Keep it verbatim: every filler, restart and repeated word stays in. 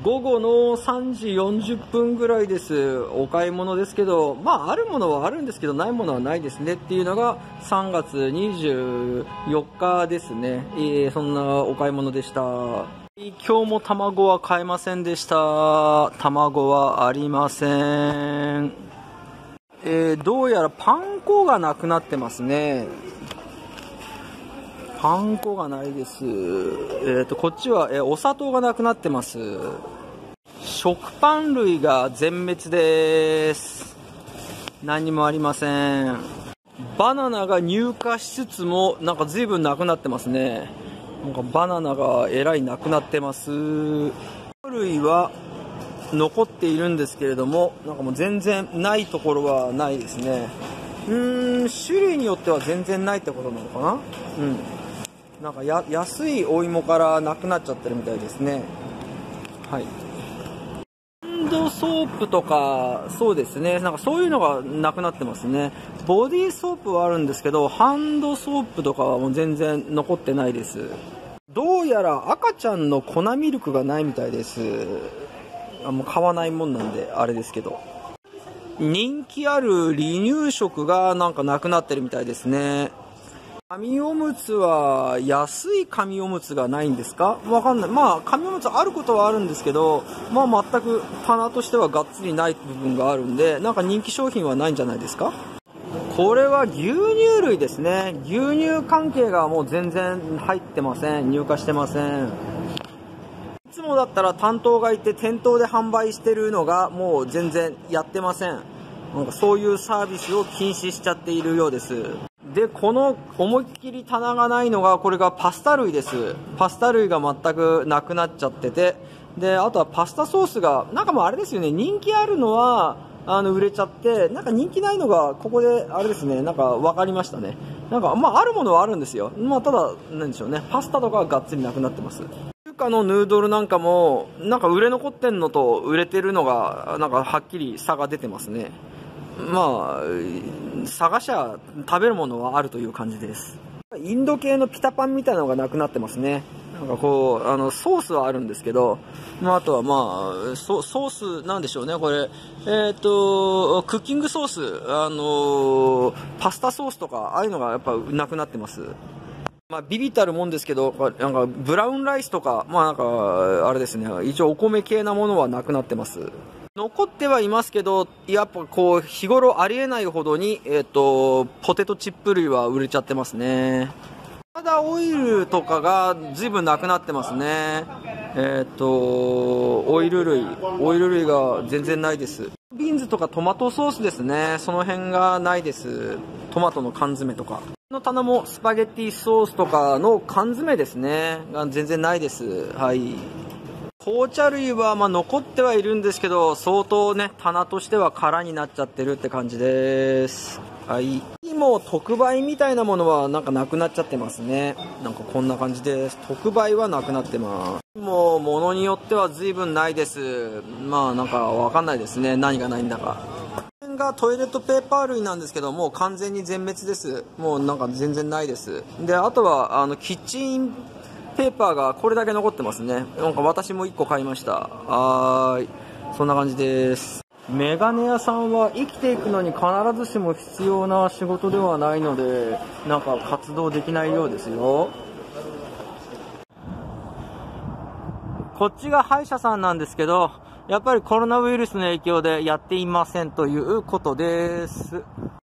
午後のさんじよんじゅっぷんぐらいです。お買い物ですけど、まああるものはあるんですけどないものはないですねっていうのがさんがつにじゅうよっかですね。えー、そんなお買い物でした。今日も卵は買えませんでした。卵はありません。えー、どうやらパン粉がなくなってますね。パン粉がないです。えーと、こっちは、えー、お砂糖がなくなってます。食パン類が全滅です。何もありません。バナナが入荷しつつもなんか随分なくなってますね。なんかバナナがえらいなくなってます。類は残っているんですけれども、なんかもう全然ないところはないですね。うーん、種類によっては全然ないってことなのかな。うん、なんかや安いお芋からなくなっちゃってるみたいですね。はい。ハンドソープとか、そうですね、なんかそういうのがなくなってますね。ボディーソープはあるんですけど、ハンドソープとかはもう全然残ってないです。どうやら赤ちゃんの粉ミルクがないみたいです。あ、もう買わないもんなんであれですけど、人気ある離乳食がなんかなくなってるみたいですね。紙おむつは安い紙おむつがないんですか？わかんない。まあ紙おむつあることはあるんですけど、まあ全く棚としてはがっつりない部分があるんで、なんか人気商品はないんじゃないですか？これは牛乳類ですね。牛乳関係がもう全然入ってません。入荷してません。いつもだったら担当がいて店頭で販売してるのがもう全然やってません。なんかそういうサービスを禁止しちゃっているようです。で、この思いっきり棚がないのが、これがパスタ類です。パスタ類が全くなくなっちゃってて、で、あとはパスタソースが、なんかもうあれですよね、人気あるのは、あの、売れちゃって、なんか人気ないのが、ここで、あれですね、なんか分かりましたね。なんか、まあ、あるものはあるんですよ。まあ、ただ、なんでしょうね、パスタとかはがっつりなくなってます。中華のヌードルなんかも、なんか売れ残ってんのと売れてるのが、なんかはっきり差が出てますね。まあ、探しゃ食べるものはあるという感じです。インド系のピタパンみたいなのがなくなってますね。なんかこう、あの、ソースはあるんですけど、まあ、あとはまあ、ソ、ソースなんでしょうね、これ。えっと、クッキングソース、あの、パスタソースとか、ああいうのがやっぱなくなってます。まあ、ビビたるもんですけど、なんか、ブラウンライスとか、まあなんか、あれですね、一応お米系なものはなくなってます。残ってはいますけど、やっぱこう、日頃ありえないほどに、えっと、ポテトチップ類は売れちゃってますね。ただオイルとかが随分なくなってますね。えっと、オイル類、オイル類が全然ないです。ビーンズとかトマトソースですね。その辺がないです。トマトの缶詰とか。の棚もスパゲッティソースとかの缶詰ですね。が全然ないです。はい。紅茶類はまあ残ってはいるんですけど、相当ね、棚としては空になっちゃってるって感じです。はい。もう特売みたいなものはなんかなくなっちゃってますね。なんかこんな感じです。特売はなくなってます。もう物によっては随分ないです。まあなんかわかんないですね。何がないんだか。これがトイレットペーパー類なんですけど、もう完全に全滅です。もうなんか全然ないです。で、あとはあのキッチンペーパーがこれだけ残ってますね。なんか私もいっこ買いました。はーい。そんな感じです。メガネ屋さんは生きていくのに必ずしも必要な仕事ではないので、なんか活動できないようですよ。こっちが歯医者さんなんですけど、やっぱりコロナウイルスの影響でやっていませんということです。